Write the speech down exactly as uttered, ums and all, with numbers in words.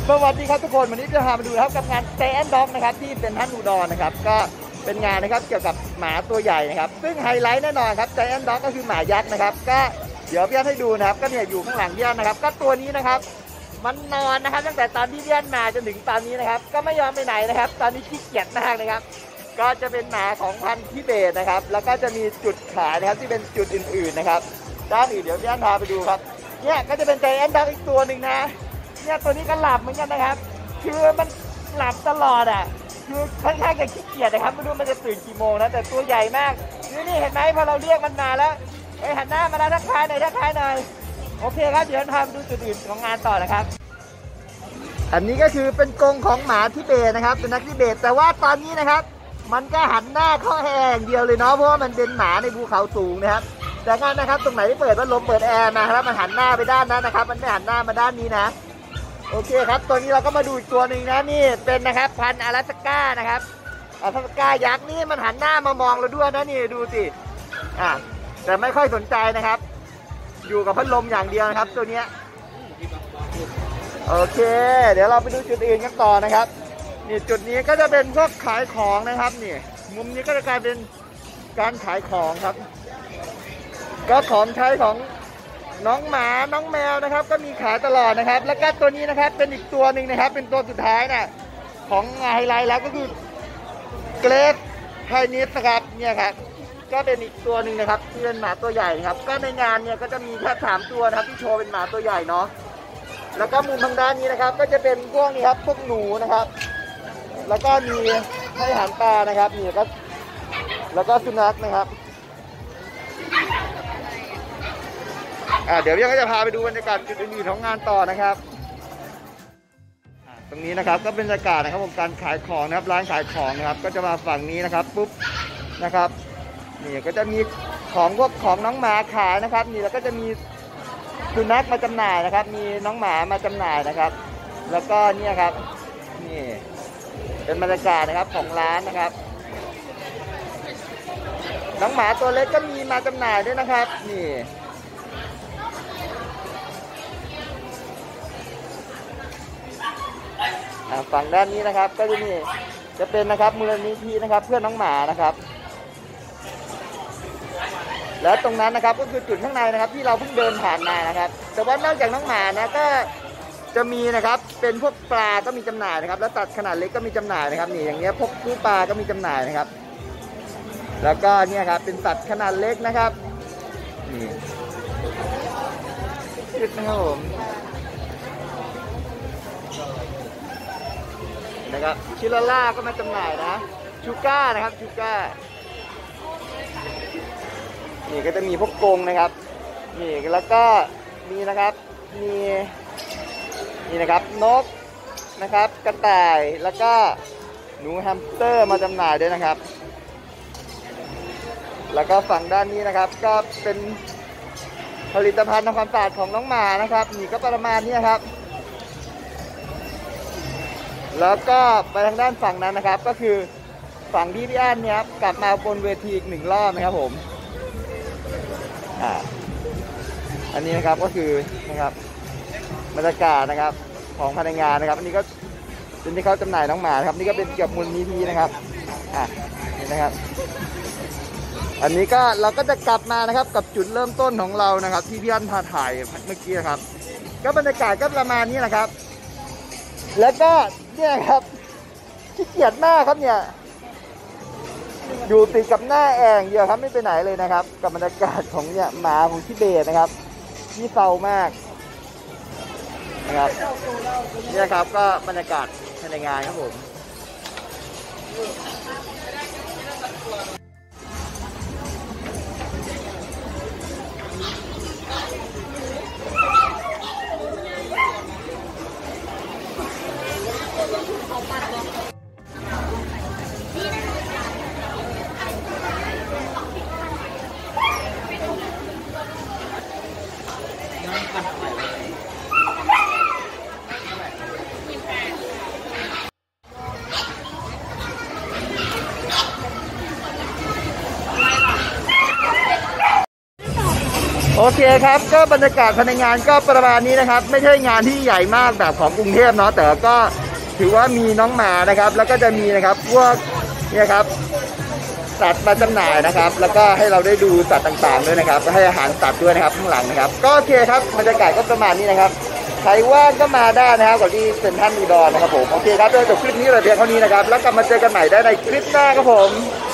สวัสดีครับทุกคนวันนี้จะพามาดูครับกับงาน Giant Dog นะครับที่เป็นท่านอุดรนะครับก็เป็นงานนะครับเกี่ยวกับหมาตัวใหญ่นะครับซึ่งไฮไลท์แน่นอนครับ Giant Dog ก็คือหมายักษ์นะครับก็เดี๋ยวพี่อันให้ดูนะครับก็เนี่ยอยู่ข้างหลังพี่อันนะครับก็ตัวนี้นะครับมันนอนนะครับตั้งแต่ตอนที่พี่อันมาจนถึงตอนนี้นะครับก็ไม่ยอมไปไหนนะครับตอนนี้ขี้เกียจมากนะครับก็จะเป็นหมาของพันธุ์ทิเบตนะครับแล้วก็จะมีจุดขายนะครับที่เป็นจุดอื่นๆนะครับด้านอื่นเดี๋ยวพี่อันพาไปดูครับเนี่ยก็จะเป็น Giant Dog อีกตัวหนึ่งนะเนี่ยตัวนี้ก็หลับเหมือนกันนะครับคือมันหลับตลอดอ่ะคือค่อนข้างจะขี้เกียจนะครับไม่รู้มันจะตื่นกี่โมงนะแต่ตัวใหญ่มากนี่นี่เห็นไหมพอเราเรียกมันมาแล้วไอ้หันหน้ามาแล้วทักทายหน่อยทักทายหน่อยโอเคครับเดี๋ยวพาไปดูจุดอื่นของงานต่อนะครับอันนี้ก็คือเป็นกรงของหมาทิเบตนะครับเป็นนักทิเบตแต่ว่าตอนนี้นะครับมันก็หันหน้าเข้าแอร์อย่างเดียวเลยเนาะเพราะว่ามันเป็นหมาในภูเขาสูงนะครับแต่งั้นนะครับตรงไหนที่เปิดพัดลมเปิดแอร์มาครับมันหันหน้าไปด้านนั้นนะครับมันไม่หันหน้ามาด้านนี้นะโอเคครับตัวนี้เราก็มาดูอีกตัวหนึ่งนะนี่เป็นนะครับพันธุ์อลาสก้านะครับอลาสก้ายักษ์นี่มันหันหน้ามามองเราด้วยนะนี่ดูสิอ่ะแต่ไม่ค่อยสนใจนะครับอยู่กับพัดลมอย่างเดียวนะครับตัวเนี้ยโอเคเดี๋ยวเราไปดูจุดอื่นกันต่อนะครับนี่จุดนี้ก็จะเป็นพวกขายของนะครับนี่มุมนี้ก็จะกลายเป็นการขายของครับก็ของใช้ของน้องหมาน้องแมวนะครับก็มีขายตลอดนะครับแล้วก็ตัวนี้นะครับเป็นอีกตัวหนึ่งนะครับเป็นตัวสุดท้ายนะของไฮไลท์แล้วก็คือเกรดไฮนิสนะครับเนี่ยครับก็เป็นอีกตัวหนึ่งนะครับที่เป็นหมาตัวใหญ่ครับก็ในงานเนี่ยก็จะมีแค่สามตัวนะครับที่โชว์เป็นหมาตัวใหญ่เนาะแล้วก็มุมทางด้านนี้นะครับก็จะเป็นพวกนี้ครับพวกหนูนะครับแล้วก็มีให้อาหารปลานะครับนี่ก็แล้วก็สุนัขนะครับอ่าเดี๋ยวพี่ก็จะพาไปดูบรรยากาศจุดอื่นๆของงานต่อนะครับตรงนี้นะครับก็เป็นบรรยากาศนะครับผมการขายของนะครับร้านขายของนะครับก็จะมาฝั่งนี้นะครับปุ๊บนะครับนี่ก็จะมีของพวกของน้องหมาขายนะครับนี่แล้วก็จะมีสุนัขมาจำหน่ายนะครับมีน้องหมามาจำหน่ายนะครับแล้วก็เนี่ยครับนี่เป็นบรรยากาศนะครับของร้านนะครับน้องหมาตัวเล็กก็มีมาจำหน่ายด้วยนะครับนี่ฝั่งด้านนี้นะครับก็จะนี่จะเป็นนะครับมูลนิธินะครับเพื่อนน้องหมานะครับแล้วตรงนั้นนะครับก็คือจุดข้างในนะครับที่เราเพิ่งเดินผ่านมานะครับแต่ว่านอกจากน้องหมานะก็จะมีนะครับเป็นพวกปลาก็มีจำหน่ายนะครับแล้วสัตว์ขนาดเล็กก็มีจำหน่ายนะครับนี่อย่างเงี้ยพวกตู้ปลาก็มีจำหน่ายนะครับแล้วก็เนี่ยครับเป็นสัตว์ขนาดเล็กนะครับนี่จุดนะครับผมนะครับชิลาล่าก็มาจำหน่ายนะชูก้านะครับชูก้านี่ก็จะมีพวกกรงนะครับนี่แล้วก็มีนะครับมีนี่นะครับนกนะครับกระต่ายแล้วก็หนูแฮมสเตอร์มาจำหน่ายด้วยนะครับแล้วก็ฝั่งด้านนี้นะครับก็เป็นผลิตภัณฑ์ทำความสะอาดของน้องหมานะครับนี่ก็ประมาณนี้ครับแล้วก็ไปทางด้านฝั่งนั้นนะครับก็คือฝั่งที่พี่อั้นเนี่ยครับกลับมาบนเวทีอีกหนึ่งรอบนะครับผมอ่าอันนี้นะครับก็คือนะครับบรรยากาศนะครับของภายในงานนะครับอันนี้ก็เป็นที่เขาจำหน่ายน้องหมาครับนี่ก็เป็นเกี่ยวกับมูลนิธินะครับอ่านี่นะครับอันนี้ก็เราก็จะกลับมานะครับกับจุดเริ่มต้นของเรานะครับที่พี่อั้นพาถ่ายเมื่อกี้นะครับก็บรรยากาศก็ประมาณนี้แหละครับแล้วก็เนี่ยครับขี้เกียจมากครับเนี่ยอยู่ติดกับหน้าแอ่งเดียวครับไม่ไปไหนเลยนะครับกับบรรยากาศของเนี่ยหมาของทิเบตนะครับที่เศร้ามากนะครับเนี่ยครับก็บรรยากาศภายในงานครับผมเคครับก็บรรยากาศภายในงานก็ประมาณนี้นะครับไม่ใช่งานที่ใหญ่มากแบบของกรุงเทพเนาะแต่ก็ถือว่ามีน้องหมานะครับแล้วก็จะมีนะครับพวกเนี่ยครับสัตว์มาจำหน่ายนะครับแล้วก็ให้เราได้ดูสัตว์ต่างๆด้วยนะครับให้อาหารสัตว์ด้วยนะครับข้างหลังนะครับก็โอเคครับบรรยากาศก็ประมาณนี้นะครับใครว่างก็มาได้นะครับก่อนที่เซ็นทรัลอุดรนะครับผมโอเคครับเดี๋ยวจบคลิปนี้เราเพียงเท่านี้นะครับแล้วกลับมาเจอกันใหม่ได้ในคลิปหน้าครับผม